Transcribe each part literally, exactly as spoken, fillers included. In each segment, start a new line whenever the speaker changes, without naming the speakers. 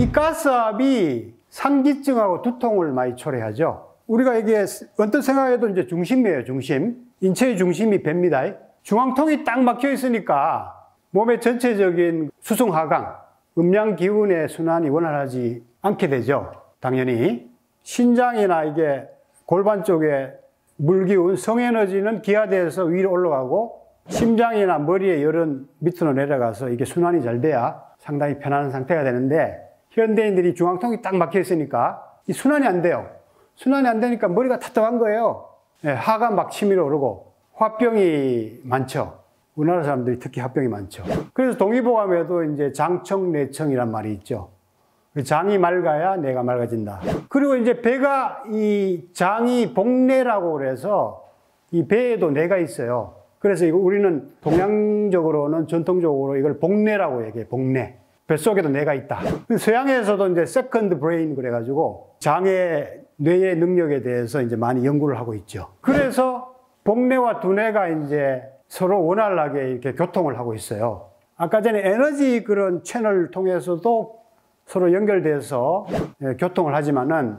이 가스압이 상기증하고 두통을 많이 초래하죠. 우리가 이게 언뜻 생각해도 이제 중심이에요, 중심. 인체의 중심이 배입니다. 중앙통이 딱 막혀 있으니까 몸의 전체적인 수승하강, 음양 기운의 순환이 원활하지 않게 되죠. 당연히. 신장이나 이게 골반 쪽에 물기운, 성에너지는 기하대에서 위로 올라가고 심장이나 머리의 열은 밑으로 내려가서 이게 순환이 잘 돼야 상당히 편안한 상태가 되는데 현대인들이 중앙통이 딱 막혀 있으니까 이 순환이 안 돼요. 순환이 안 되니까 머리가 답답한 거예요. 네, 하가 막 치밀어 오르고 화병이 많죠. 우리나라 사람들이 특히 화병이 많죠. 그래서 동의보감에도 이제 장청내청이란 말이 있죠. 장이 맑아야 뇌가 맑아진다. 그리고 이제 배가 이 장이 복뇌라고 그래서 이 배에도 뇌가 있어요. 그래서 이거 우리는 동양적으로는 전통적으로 이걸 복뇌라고 얘기해요. 복뇌. 뱃속에도 뇌가 있다. 서양에서도 이제 세컨드 브레인 그래가지고 장의 뇌의 능력에 대해서 이제 많이 연구를 하고 있죠. 그래서 복뇌와 두뇌가 이제 서로 원활하게 이렇게 교통을 하고 있어요. 아까 전에 에너지 그런 채널을 통해서도 서로 연결돼서 교통을 하지만은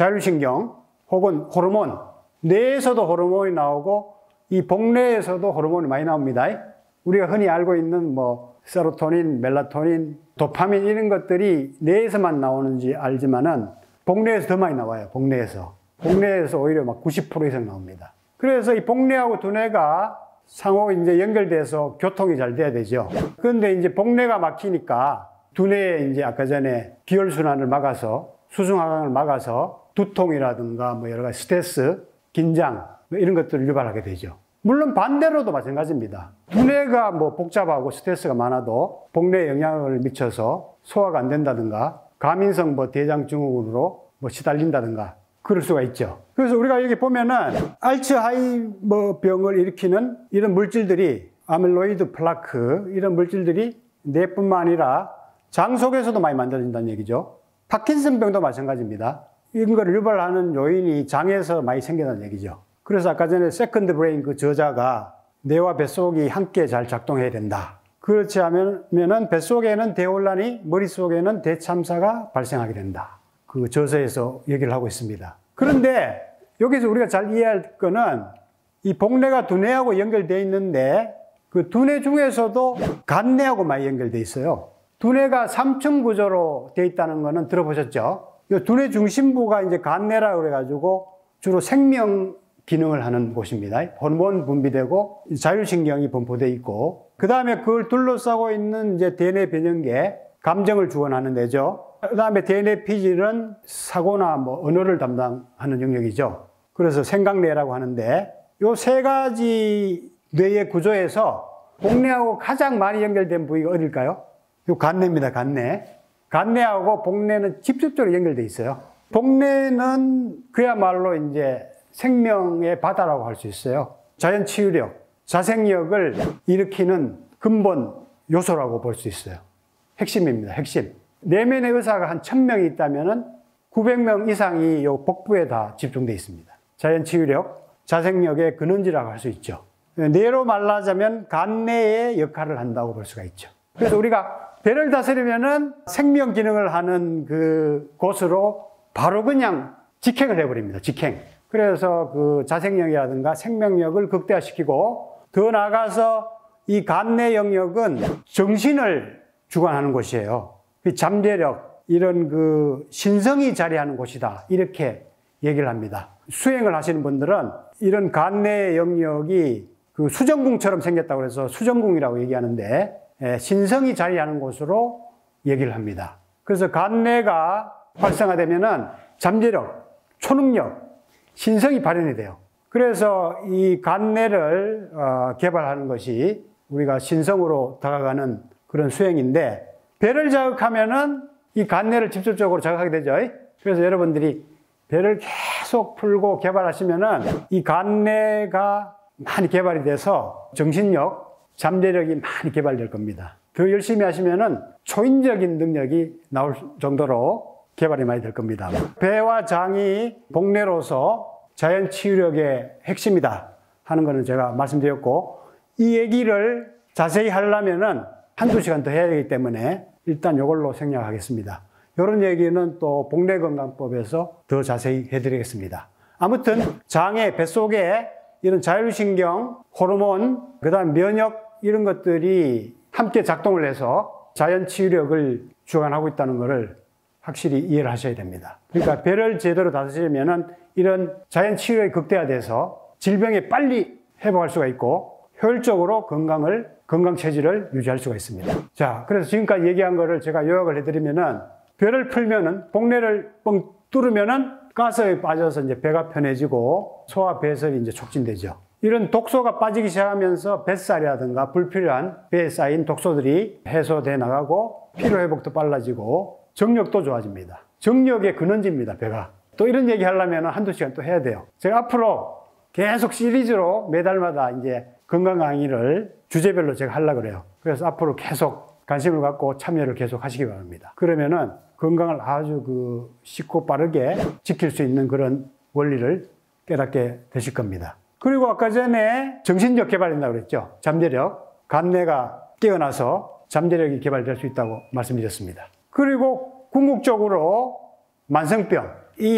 자율신경 혹은 호르몬, 뇌에서도 호르몬이 나오고 이 복뇌에서도 호르몬이 많이 나옵니다. 우리가 흔히 알고 있는 뭐 세로토닌, 멜라토닌, 도파민 이런 것들이 뇌에서만 나오는지 알지만은 복뇌에서 더 많이 나와요. 복뇌에서. 복뇌에서 오히려 막 구십 퍼센트 이상 나옵니다. 그래서 이 복뇌하고 두뇌가 상호 이제 연결돼서 교통이 잘 돼야 되죠. 그런데 이제 복뇌가 막히니까 두뇌에 이제 아까 전에 기혈순환을 막아서 수승하강을 막아서 두통이라든가 뭐 여러 가지 스트레스, 긴장 뭐 이런 것들을 유발하게 되죠. 물론 반대로도 마찬가지입니다. 두뇌가 뭐 복잡하고 스트레스가 많아도 복뇌에 영향을 미쳐서 소화가 안 된다든가 가민성 뭐 대장증후군으로 뭐 시달린다든가 그럴 수가 있죠. 그래서 우리가 여기 보면은 알츠하이머 병을 일으키는 이런 물질들이 아밀로이드 플라크 이런 물질들이 뇌뿐만 아니라 장 속에서도 많이 만들어진다는 얘기죠. 파킨슨 병도 마찬가지입니다. 이런 걸 유발하는 요인이 장에서 많이 생긴다는 얘기죠. 그래서 아까 전에 세컨드 브레인 그 저자가 뇌와 뱃속이 함께 잘 작동해야 된다. 그렇지 않으면은 뱃속에는 대혼란이, 머릿속에는 대참사가 발생하게 된다. 그 저서에서 얘기를 하고 있습니다. 그런데 여기서 우리가 잘 이해할 거는 이 복뇌가 두뇌하고 연결되어 있는데 그 두뇌 중에서도 간뇌하고 많이 연결되어 있어요. 두뇌가 삼층 구조로 되어 있다는 거는 들어보셨죠? 이 두뇌 중심부가 이제 간뇌라고 그래가지고 주로 생명 기능을 하는 곳입니다. 호르몬 분비되고 자율신경이 분포되어 있고 그 다음에 그걸 둘러싸고 있는 이제 대뇌 변형계 감정을 주관하는 데죠. 그 다음에 대뇌 피질은 사고나 뭐 언어를 담당하는 영역이죠. 그래서 생각뇌라고 하는데 이 세 가지 뇌의 구조에서 복뇌하고 가장 많이 연결된 부위가 어딜까요? 이 간뇌입니다. 간뇌. 간뇌하고 복뇌는 직접적으로 연결되어 있어요. 복뇌는 그야말로 이제 생명의 바다라고 할 수 있어요. 자연 치유력, 자생력을 일으키는 근본 요소라고 볼 수 있어요. 핵심입니다. 핵심. 내면의 의사가 한 천 명이 있다면 구백 명 이상이 이 복부에 다 집중되어 있습니다. 자연 치유력, 자생력의 근원지라고 할 수 있죠. 뇌로 말하자면 간뇌의 역할을 한다고 볼 수가 있죠. 그래서 우리가 배를 다스리면은 생명 기능을 하는 그 곳으로 바로 그냥 직행을 해버립니다. 직행. 그래서 그 자생력이라든가 생명력을 극대화시키고 더 나아가서 이 간뇌 영역은 정신을 주관하는 곳이에요. 잠재력, 이런 그 신성이 자리하는 곳이다. 이렇게 얘기를 합니다. 수행을 하시는 분들은 이런 간뇌 영역이 그 수정궁처럼 생겼다고 해서 수정궁이라고 얘기하는데 신성이 자리하는 곳으로 얘기를 합니다. 그래서 간뇌가 활성화되면은 잠재력, 초능력, 신성이 발현이 돼요. 그래서 이 간뇌를 어, 개발하는 것이 우리가 신성으로 다가가는 그런 수행인데 배를 자극하면은 이 간뇌를 직접적으로 자극하게 되죠. 그래서 여러분들이 배를 계속 풀고 개발하시면은 이 간뇌가 많이 개발이 돼서 정신력, 잠재력이 많이 개발될 겁니다. 더 열심히 하시면은 초인적인 능력이 나올 정도로 개발이 많이 될 겁니다. 배와 장이 복뇌로서 자연 치유력의 핵심이다 하는 것은 제가 말씀드렸고 이 얘기를 자세히 하려면은 한두 시간 더 해야 되기 때문에 일단 이걸로 생략하겠습니다. 이런 얘기는 또 복내건강법에서 더 자세히 해드리겠습니다. 아무튼 장의 뱃속에 이런 자율신경, 호르몬, 그 다음 면역 이런 것들이 함께 작동을 해서 자연 치유력을 주관하고 있다는 것을 확실히 이해를 하셔야 됩니다. 그러니까 배를 제대로 다스리면은 이런 자연 치유력이 극대화돼서 질병에 빨리 회복할 수가 있고 효율적으로 건강을, 건강 체질을 유지할 수가 있습니다. 자, 그래서 지금까지 얘기한 거를 제가 요약을 해드리면은 배를 풀면은 복내를 뻥 뚫으면은 가스에 빠져서 이제 배가 편해지고 소화 배설이 이제 촉진되죠. 이런 독소가 빠지기 시작하면서 뱃살이라든가 불필요한 배에 쌓인 독소들이 해소돼 나가고 피로 회복도 빨라지고 정력도 좋아집니다. 정력의 근원지입니다, 배가. 또 이런 얘기 하려면 한두 시간 또 해야 돼요. 제가 앞으로 계속 시리즈로 매달마다 이제 건강 강의를 주제별로 제가 하려고 그래요. 그래서 앞으로 계속 관심을 갖고 참여를 계속 하시기 바랍니다. 그러면은 건강을 아주 그 쉽고 빠르게 지킬 수 있는 그런 원리를 깨닫게 되실 겁니다. 그리고 아까 전에 정신적 개발이라고 그랬죠. 잠재력, 감내가 깨어나서 잠재력이 개발될 수 있다고 말씀드렸습니다. 그리고 궁극적으로 만성병. 이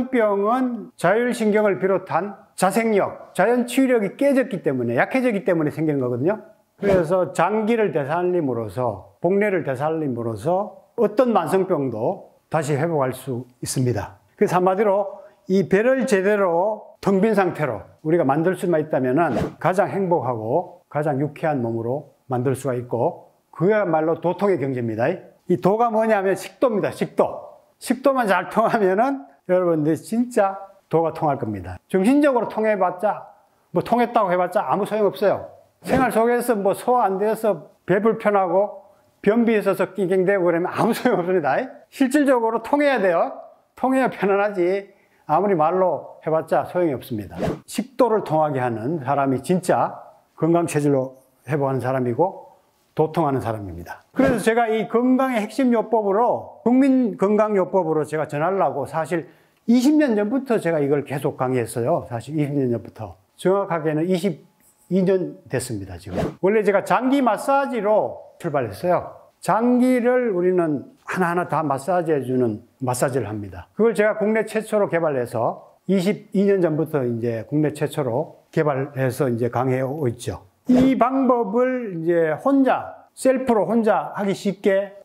만성병은 자율신경을 비롯한 자생력, 자연 치유력이 깨졌기 때문에, 약해졌기 때문에 생기는 거거든요. 그래서 장기를 되살림으로써, 복내를 되살림으로써 어떤 만성병도 다시 회복할 수 있습니다. 그래서 한마디로 이 배를 제대로 텅 빈 상태로 우리가 만들 수만 있다면 가장 행복하고 가장 유쾌한 몸으로 만들 수가 있고, 그야말로 도통의 경제입니다. 이 도가 뭐냐면 식도입니다. 식도. 식도만 잘 통하면은 여러분들 진짜 도가 통할 겁니다. 정신적으로 통해봤자, 뭐 통했다고 해봤자 아무 소용없어요. 생활 속에서 뭐 소화 안 돼서 배 불편하고 변비 있어서 낑낑대고 그러면 아무 소용없습니다. 실질적으로 통해야 돼요. 통해야 편안하지. 아무리 말로 해봤자 소용이 없습니다. 식도를 통하게 하는 사람이 진짜 건강체질로 회복하는 사람이고 도통하는 사람입니다. 그래서 제가 이 건강의 핵심 요법으로, 국민건강요법으로 제가 전하려고 사실 이십 년 전부터 제가 이걸 계속 강의했어요. 사실 이십 년 전부터. 정확하게는 이십이 년 됐습니다, 지금. 원래 제가 장기 마사지로 출발했어요. 장기를 우리는 하나하나 다 마사지해주는 마사지를 합니다. 그걸 제가 국내 최초로 개발해서 이십이 년 전부터 이제 국내 최초로 개발해서 이제 강의하고 있죠. 이 방법을 이제 혼자, 셀프로 혼자 하기 쉽게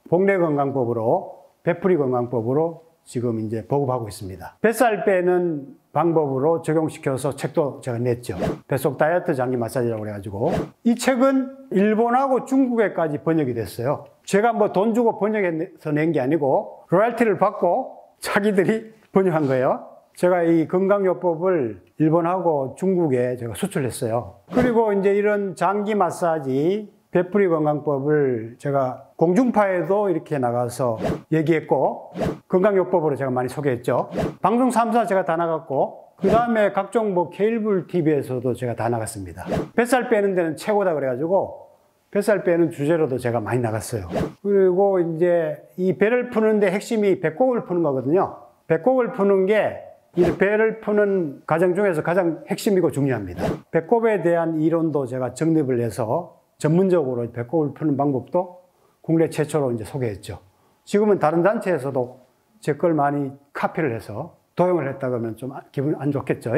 복내건강법으로, 배풀이건강법으로 지금 이제 보급하고 있습니다. 뱃살 빼는 방법으로 적용시켜서 책도 제가 냈죠. 뱃속 다이어트 장기 마사지라고 그래가지고. 이 책은 일본하고 중국에까지 번역이 됐어요. 제가 뭐 돈 주고 번역해서 낸 게 아니고 로열티를 받고 자기들이 번역한 거예요. 제가 이 건강요법을 일본하고 중국에 제가 수출했어요. 그리고 이제 이런 장기 마사지, 배풀이 건강법을 제가 공중파에도 이렇게 나가서 얘기했고, 건강요법으로 제가 많이 소개했죠. 방송 삼 사 제가 다 나갔고, 그 다음에 각종 뭐 케이블 티비에서도 제가 다 나갔습니다. 뱃살 빼는 데는 최고다 그래가지고, 뱃살 빼는 주제로도 제가 많이 나갔어요. 그리고 이제 이 배를 푸는데 핵심이 배꼽을 푸는 거거든요. 배꼽을 푸는 게 이 배를 푸는 과정 중에서 가장 핵심이고 중요합니다. 배꼽에 대한 이론도 제가 정립을 해서 전문적으로 배꼽을 푸는 방법도 국내 최초로 이제 소개했죠. 지금은 다른 단체에서도 제 걸 많이 카피를 해서 도용을 했다 그러면 좀 기분 안 좋겠죠.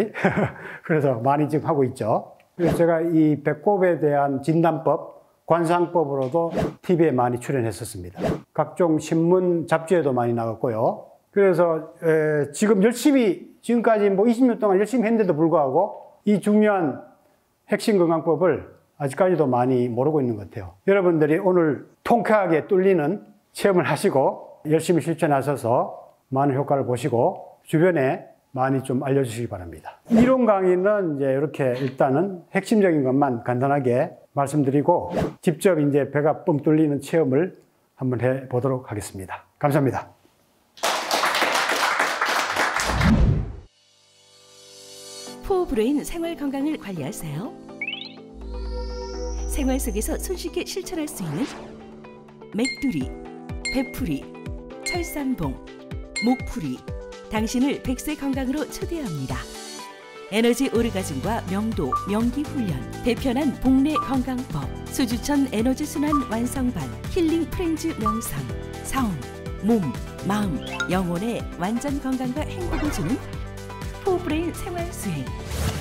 그래서 많이 지금 하고 있죠. 그래서 제가 이 배꼽에 대한 진단법, 관상법으로도 티비에 많이 출연했었습니다. 각종 신문, 잡지에도 많이 나갔고요. 그래서 에, 지금 열심히, 지금까지 뭐 이십 년 동안 열심히 했는데도 불구하고 이 중요한 핵심 건강법을 아직까지도 많이 모르고 있는 것 같아요. 여러분들이 오늘 통쾌하게 뚫리는 체험을 하시고 열심히 실천하셔서 많은 효과를 보시고 주변에 많이 좀 알려주시기 바랍니다. 이론 강의는 이제 이렇게 일단은 핵심적인 것만 간단하게 말씀드리고 직접 이제 배가 뻥 뚫리는 체험을 한번 해 보도록 하겠습니다. 감사합니다.
포브레인 생활 건강을 관리하세요. 생활 속에서 손쉽게 실천할 수 있는 맥두리, 배풀이, 철삼봉, 목풀이, 당신을 백 세 건강으로 초대합니다. 에너지 오르가즘과 명도, 명기 훈련, 배편한 복내 건강법, 수주천 에너지 순환 완성반, 힐링 프렌즈 명상, 사원, 몸, 마음, 영혼의 완전 건강과 행복을 주는 포브레인 생활 수행.